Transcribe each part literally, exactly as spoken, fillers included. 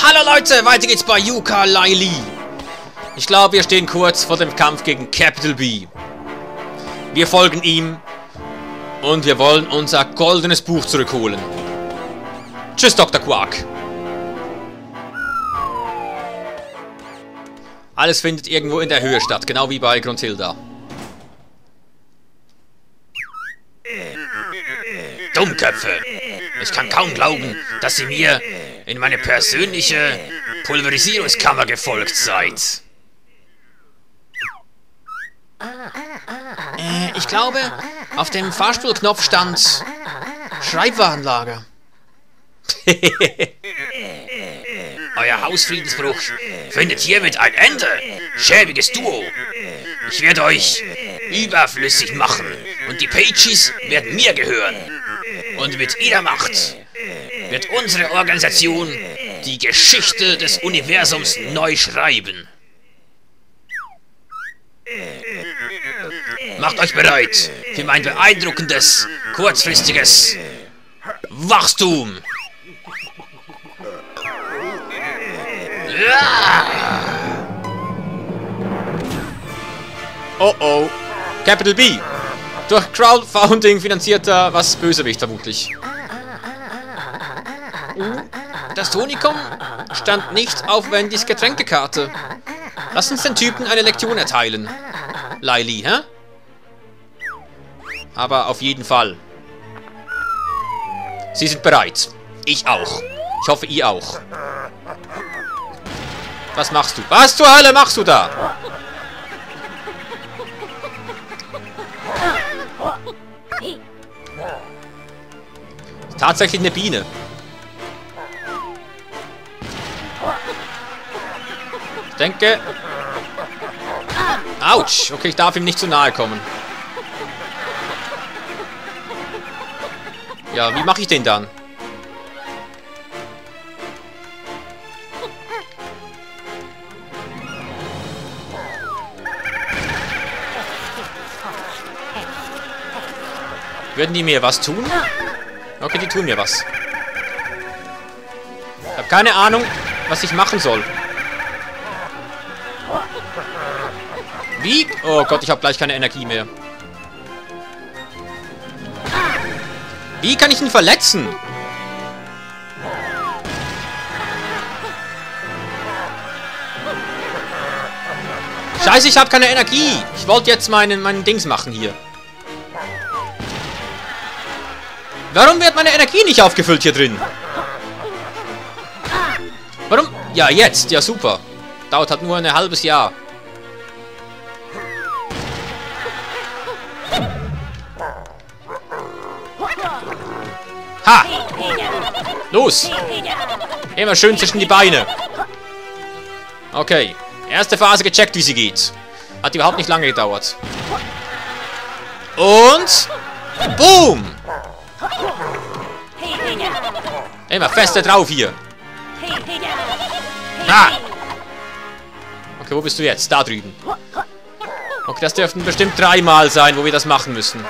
Hallo Leute, weiter geht's bei Yooka-Laylee. Ich glaube, wir stehen kurz vor dem Kampf gegen Capital B. Wir folgen ihm und wir wollen unser goldenes Buch zurückholen. Tschüss, Doktor Quark. Alles findet irgendwo in der Höhe statt, genau wie bei Gruntilda. Dummköpfe! Ich kann kaum glauben, dass ihr mir in meine persönliche Pulverisierungskammer gefolgt seid. Äh, ich glaube, auf dem Fahrstuhlknopf stand Schreibwarenlager. Euer Hausfriedensbruch findet hiermit ein Ende. Schäbiges Duo. Ich werde euch überflüssig machen und die Pages werden mir gehören. Und mit ihrer Macht wird unsere Organisation die Geschichte des Universums neu schreiben. Macht euch bereit für mein beeindruckendes, kurzfristiges Wachstum. Oh oh. Capital B. Durch Crowdfunding finanzierter, was Bösewicht vermutlich. Das Tonikum stand nicht auf Wendys Getränkekarte. Lass uns den Typen eine Lektion erteilen. Laylee, hä? Aber auf jeden Fall. Sie sind bereit. Ich auch. Ich hoffe, ihr auch. Was machst du? Was zur Hölle machst du da? Tatsächlich eine Biene. Ich denke... Autsch! Okay, ich darf ihm nicht zu nahe kommen. Ja, wie mache ich den dann? Würden die mir was tun? Okay, die tun mir was. Ich habe keine Ahnung, was ich machen soll. Wie? Oh Gott, ich habe gleich keine Energie mehr. Wie kann ich ihn verletzen? Scheiße, ich habe keine Energie. Ich wollte jetzt meinen, meinen Dings machen hier. Warum wird meine Energie nicht aufgefüllt hier drin? Warum? Ja, jetzt. Ja, super. Dauert halt nur ein halbes Jahr. Ha! Los! Immer schön zwischen die Beine. Okay. Erste Phase gecheckt, wie sie geht. Hat überhaupt nicht lange gedauert. Und... Boom! Immer fester drauf hier. Ah! Okay, wo bist du jetzt? Da drüben. Okay, das dürften bestimmt dreimal sein, wo wir das machen müssen.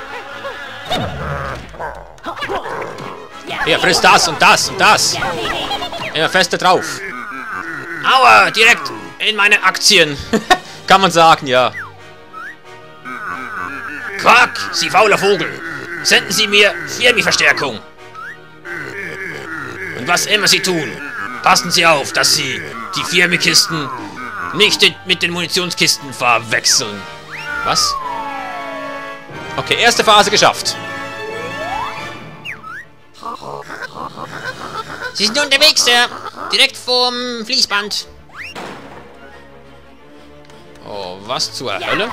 Hier, friss das und das und das. Immer fester drauf. Aua, direkt in meine Aktien. Kann man sagen, ja. Quark, Sie fauler Vogel. Senden Sie mir Firmi-Verstärkung. Und was immer Sie tun, passen Sie auf, dass Sie die Firmi-Kisten nicht mit den Munitionskisten verwechseln. Was? Okay, erste Phase geschafft. Sie sind unterwegs, Sir. Direkt vorm Fließband. Oh, was zur Hölle?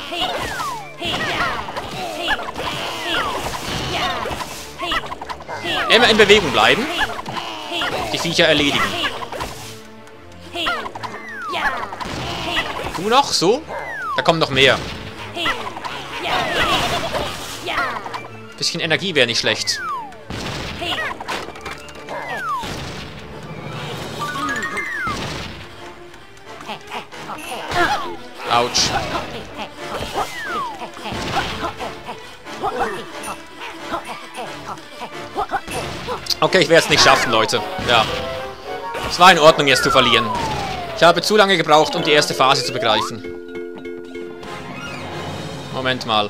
Immer in Bewegung bleiben. Die Viecher erledigen. Du noch? So? Da kommen noch mehr. Bisschen Energie wäre nicht schlecht. Autsch. Okay, ich werde es nicht schaffen, Leute. Ja. Es war in Ordnung, jetzt zu verlieren. Ich habe zu lange gebraucht, um die erste Phase zu begreifen. Moment mal.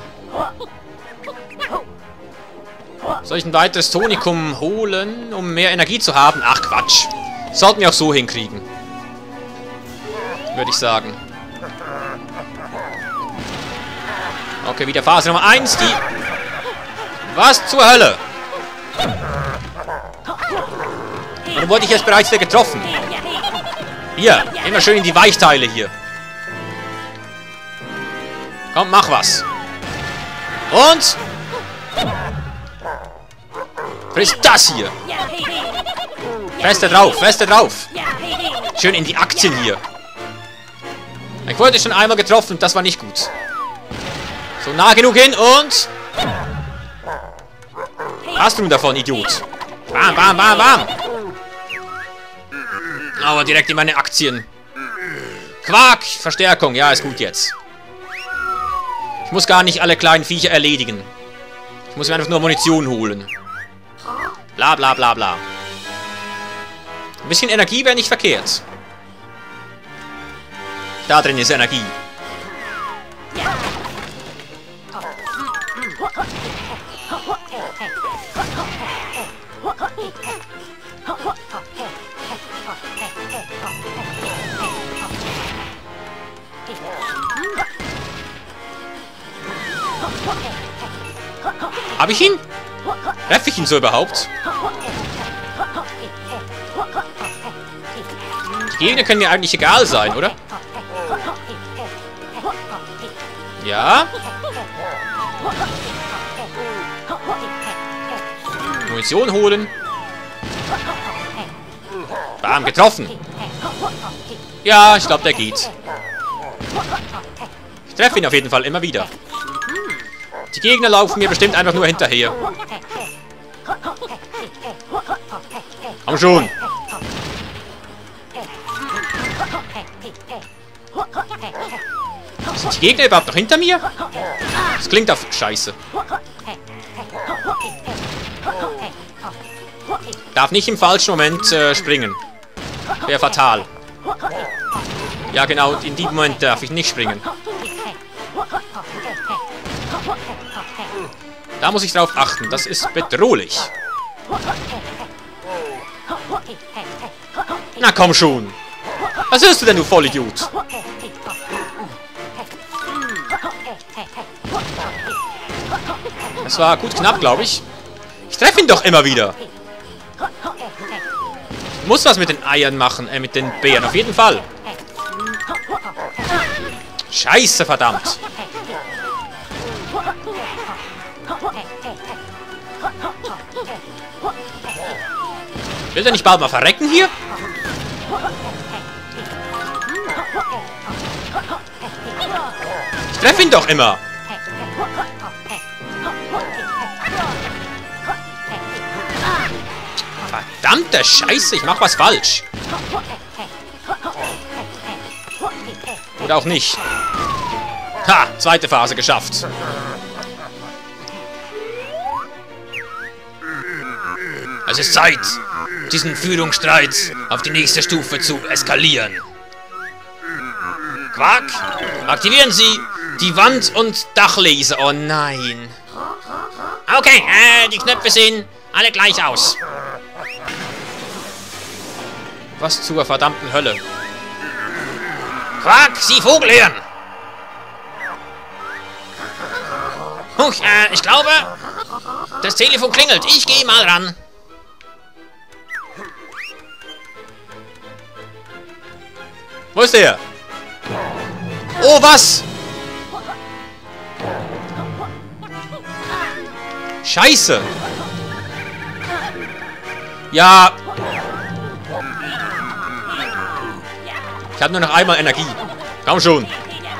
Soll ich ein weiteres Tonikum holen, um mehr Energie zu haben? Ach, Quatsch. Sollten wir auch so hinkriegen. Würde ich sagen. Okay, wieder Phase Nummer eins, die... Was zur Hölle? Oder wurde ich jetzt bereits wieder getroffen? Hier, immer schön in die Weichteile hier. Komm, mach was. Und... Was ist das hier? Feste drauf, feste drauf. Schön in die Aktien hier. Ich wurde schon einmal getroffen, das war nicht gut. So nah genug hin und... Hast du nun davon, Idiot? Bam, bam, bam, bam. Aber direkt in meine Aktien. Quark, Verstärkung. Ja, ist gut jetzt. Ich muss gar nicht alle kleinen Viecher erledigen. Ich muss mir einfach nur Munition holen. Bla, bla, bla, bla. Ein bisschen Energie wäre nicht verkehrt. Da drin ist Energie. Hab ich ihn? Treffe ich ihn so überhaupt? Die Gegner können mir eigentlich egal sein, oder? Ja. Munition holen. Bam, getroffen. Ja, ich glaube, der geht. Ich treffe ihn auf jeden Fall immer wieder. Die Gegner laufen mir bestimmt einfach nur hinterher. Komm schon. Sind die Gegner überhaupt noch hinter mir? Das klingt auf Scheiße. Darf nicht im falschen Moment äh, springen. Wäre fatal. Ja genau, in diesem Moment darf ich nicht springen. Da muss ich drauf achten. Das ist bedrohlich. Na komm schon. Was hörst du denn, du Vollidiot? Das war gut knapp, glaube ich. Ich treffe ihn doch immer wieder. Ich muss was mit den Eiern machen, äh, mit den Beeren. Auf jeden Fall. Scheiße, verdammt. Will der nicht bald mal verrecken hier? Ich treffe ihn doch immer. Verdammte Scheiße, ich mach was falsch. Oder auch nicht. Ha, zweite Phase geschafft. Es ist Zeit, diesen Führungsstreit auf die nächste Stufe zu eskalieren. Quark, aktivieren Sie die Wand- und Dachlaser. Oh nein. Okay, äh, die Knöpfe sehen alle gleich aus. Was zur verdammten Hölle? Quark, Sie Vogel hören! Huch, äh, ich glaube, das Telefon klingelt. Ich gehe mal ran. Wo ist der? Oh, was? Scheiße. Ja. Ich habe nur noch einmal Energie. Komm schon.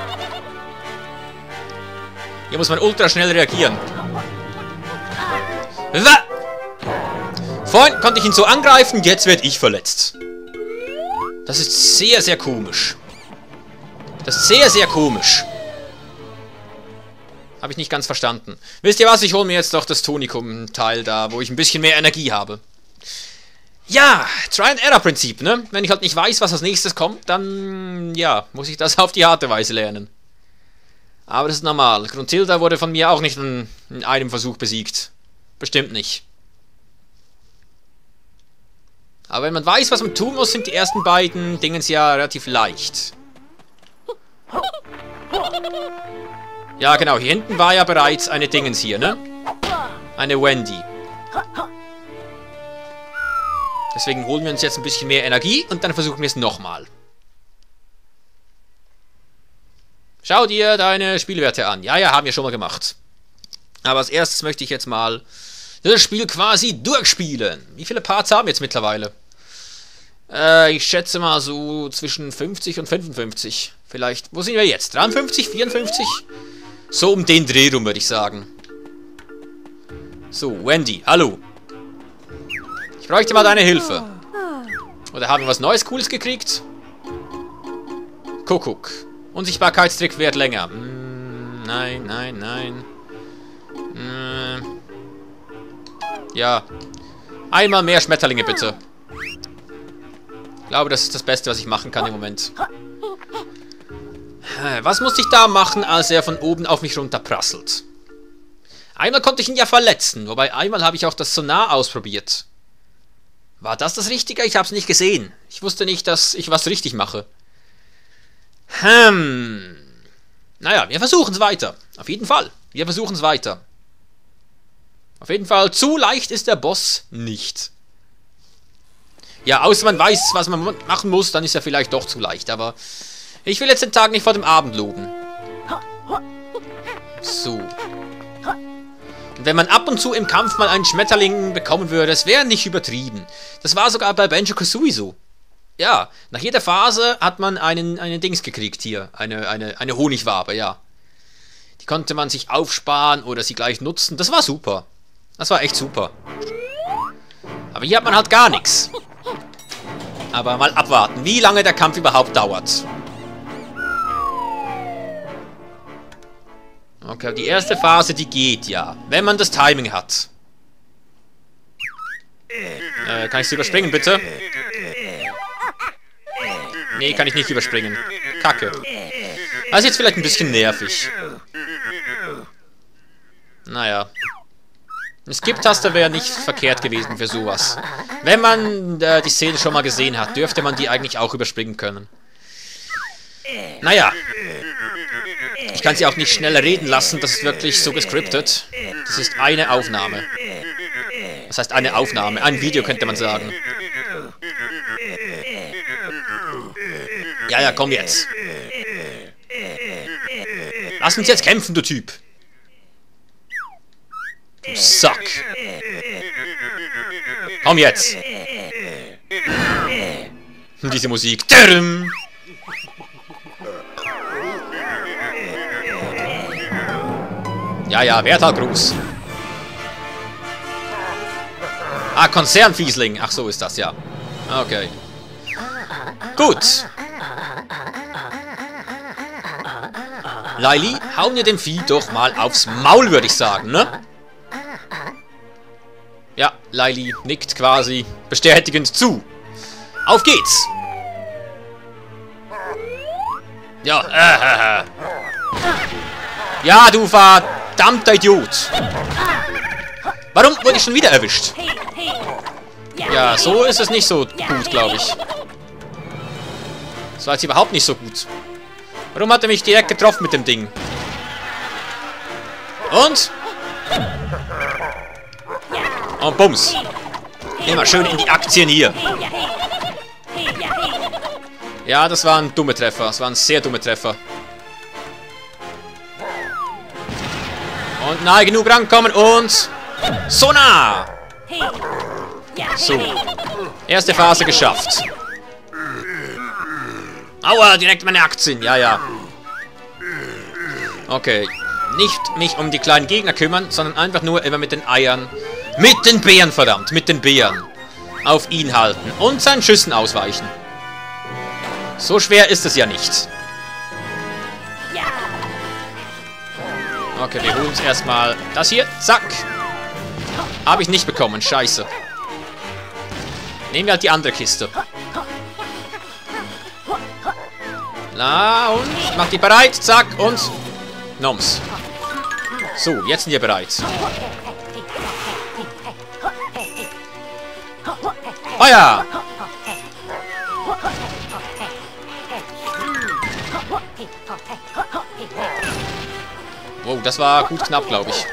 Hier muss man ultra schnell reagieren. Vorhin konnte ich ihn so angreifen, jetzt werde ich verletzt. Das ist sehr, sehr komisch. Das ist sehr, sehr komisch. Habe ich nicht ganz verstanden. Wisst ihr was? Ich hole mir jetzt doch das Tonikum-Teil da, wo ich ein bisschen mehr Energie habe. Ja, Try-and-Error-Prinzip, ne? Wenn ich halt nicht weiß, was als nächstes kommt, dann, ja, muss ich das auf die harte Weise lernen. Aber das ist normal. Gruntilda wurde von mir auch nicht in, in einem Versuch besiegt. Bestimmt nicht. Aber wenn man weiß, was man tun muss, sind die ersten beiden Dingens ja relativ leicht. Ja, genau. Hier hinten war ja bereits eine Dingens hier, ne? Eine Wendy. Deswegen holen wir uns jetzt ein bisschen mehr Energie und dann versuchen wir es nochmal. Schau dir deine Spielwerte an. Ja, ja, haben wir schon mal gemacht. Aber als erstes möchte ich jetzt mal das Spiel quasi durchspielen. Wie viele Parts haben wir jetzt mittlerweile? Äh, ich schätze mal so zwischen fünfzig und fünfundfünfzig. Vielleicht, wo sind wir jetzt? dreiundfünfzig, vierundfünfzig? So um den Dreh rum, würde ich sagen. So, Wendy, hallo. Ich bräuchte mal deine Hilfe. Oder haben wir was Neues, Cooles gekriegt? Kuckuck. Unsichtbarkeitstrick wird länger. Mm, nein, nein, nein. Mm, ja. Einmal mehr Schmetterlinge, bitte. Ich glaube, das ist das Beste, was ich machen kann im Moment. Was musste ich da machen, als er von oben auf mich runterprasselt? Einmal konnte ich ihn ja verletzen, wobei einmal habe ich auch das Sonar ausprobiert. War das das Richtige? Ich habe es nicht gesehen. Ich wusste nicht, dass ich was richtig mache. Hm. Naja, wir versuchen es weiter. Auf jeden Fall. Wir versuchen es weiter. Auf jeden Fall, zu leicht ist der Boss nicht. Ja, außer man weiß, was man machen muss, dann ist er vielleicht doch zu leicht. Aber ich will jetzt den Tag nicht vor dem Abend loben. So. Und wenn man ab und zu im Kampf mal einen Schmetterling bekommen würde, es wäre nicht übertrieben. Das war sogar bei Banjo-Kazooie so. Ja, nach jeder Phase hat man einen, einen Dings gekriegt hier. Eine, eine, eine Honigwabe, ja. Die konnte man sich aufsparen oder sie gleich nutzen. Das war super. Das war echt super. Aber hier hat man halt gar nichts. Aber mal abwarten, wie lange der Kampf überhaupt dauert. Okay, die erste Phase, die geht ja. Wenn man das Timing hat. Äh, kann ich sie überspringen, bitte? Nee, kann ich nicht überspringen. Kacke. Das ist jetzt vielleicht ein bisschen nervig. Naja. Eine Skip-Taste wäre nicht verkehrt gewesen für sowas. Wenn man äh, die Szene schon mal gesehen hat, dürfte man die eigentlich auch überspringen können. Naja. Ich kann sie auch nicht schneller reden lassen, das ist wirklich so gescriptet. Das ist eine Aufnahme. Das heißt eine Aufnahme, ein Video könnte man sagen. Ja, ja, komm jetzt. Lass uns jetzt kämpfen, du Typ. Du Sack. Komm jetzt. Diese Musik. Tadam. Ja, ja, Werthalgruß. Ah, Konzernfiesling. Ach, so ist das, ja. Okay. Gut. Laili, hau mir dem Vieh doch mal aufs Maul, würde ich sagen, ne? Ja, Laili nickt quasi bestätigend zu. Auf geht's! Ja, äh, äh, äh. Ja, du verdammter Idiot! Warum wurde ich schon wieder erwischt? Ja, so ist es nicht so gut, glaube ich. Das war jetzt überhaupt nicht so gut. Warum hat er mich direkt getroffen mit dem Ding? Und? Und bums. Immer schön in die Aktien hier. Ja, das waren dumme Treffer. Das waren sehr dumme Treffer. Und nahe genug rankommen und... Sonar! So. Erste Phase geschafft. Aua, direkt meine Aktien. Ja, ja. Okay. Nicht mich um die kleinen Gegner kümmern, sondern einfach nur immer mit den Eiern. Mit den Bären, verdammt. Mit den Bären. Auf ihn halten. Und seinen Schüssen ausweichen. So schwer ist es ja nicht. Okay, wir holen uns erstmal das hier. Zack. Habe ich nicht bekommen. Scheiße. Nehmen wir halt die andere Kiste. Na, und? Mach die bereit. Zack, und... Noms. So, jetzt sind wir bereit. Feuer! Wow, das war gut knapp, glaube ich.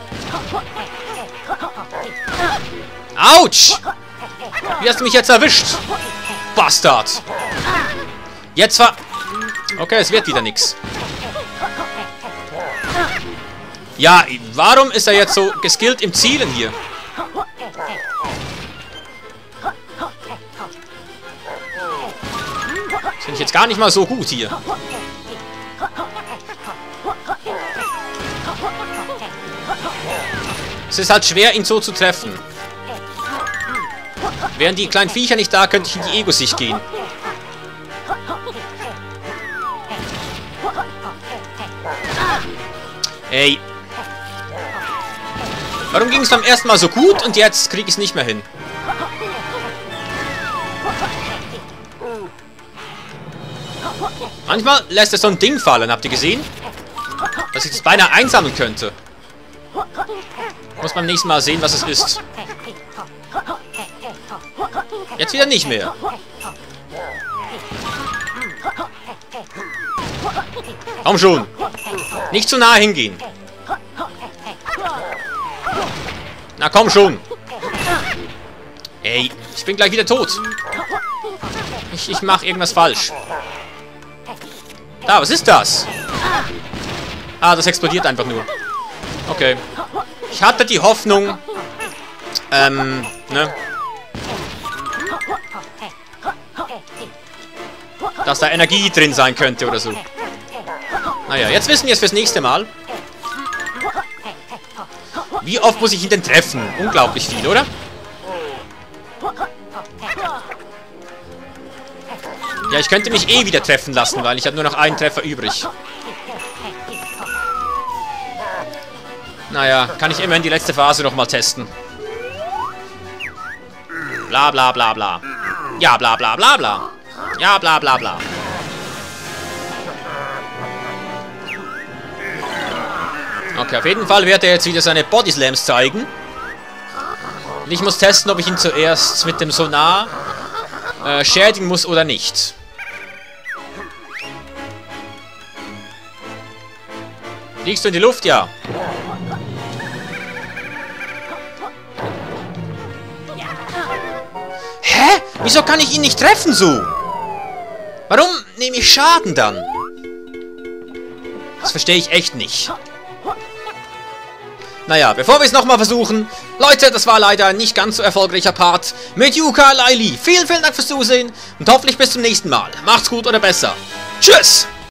Autsch! Wie hast du mich jetzt erwischt? Bastard! Jetzt war... Okay, es wird wieder nix. Ja, warum ist er jetzt so geskillt im Zielen hier? Das finde ich jetzt gar nicht mal so gut hier. Es ist halt schwer, ihn so zu treffen. Wären die kleinen Viecher nicht da, könnte ich in die Ego-Sicht gehen. Ey. Warum ging es beim ersten Mal so gut und jetzt kriege ich es nicht mehr hin? Manchmal lässt er so ein Ding fallen, habt ihr gesehen? Dass ich das beinahe einsammeln könnte. Muss beim nächsten Mal sehen, was es ist. Jetzt wieder nicht mehr. Komm schon. Nicht zu nah hingehen. Na komm schon. Ey, ich bin gleich wieder tot. Ich, ich mache irgendwas falsch. Da, was ist das? Ah, das explodiert einfach nur. Okay. Ich hatte die Hoffnung, ähm, ne? Dass da Energie drin sein könnte oder so. Naja, jetzt wissen wir es fürs nächste Mal. Wie oft muss ich ihn denn treffen? Unglaublich viel, oder? Ja, ich könnte mich eh wieder treffen lassen, weil ich habe nur noch einen Treffer übrig. Naja, kann ich immerhin die letzte Phase nochmal testen. Bla bla bla bla. Ja, bla bla bla bla. Ja, bla bla bla. Okay, auf jeden Fall wird er jetzt wieder seine Body Slams zeigen. Und ich muss testen, ob ich ihn zuerst mit dem Sonar äh, schädigen muss oder nicht. Fliegst du in die Luft? Ja. Hä? Wieso kann ich ihn nicht treffen so? Warum nehme ich Schaden dann? Das verstehe ich echt nicht. Naja, bevor wir es nochmal versuchen. Leute, das war leider ein nicht ganz so erfolgreicher Part mit Yooka-Laylee. Vielen, vielen Dank fürs Zusehen und hoffentlich bis zum nächsten Mal. Macht's gut oder besser. Tschüss!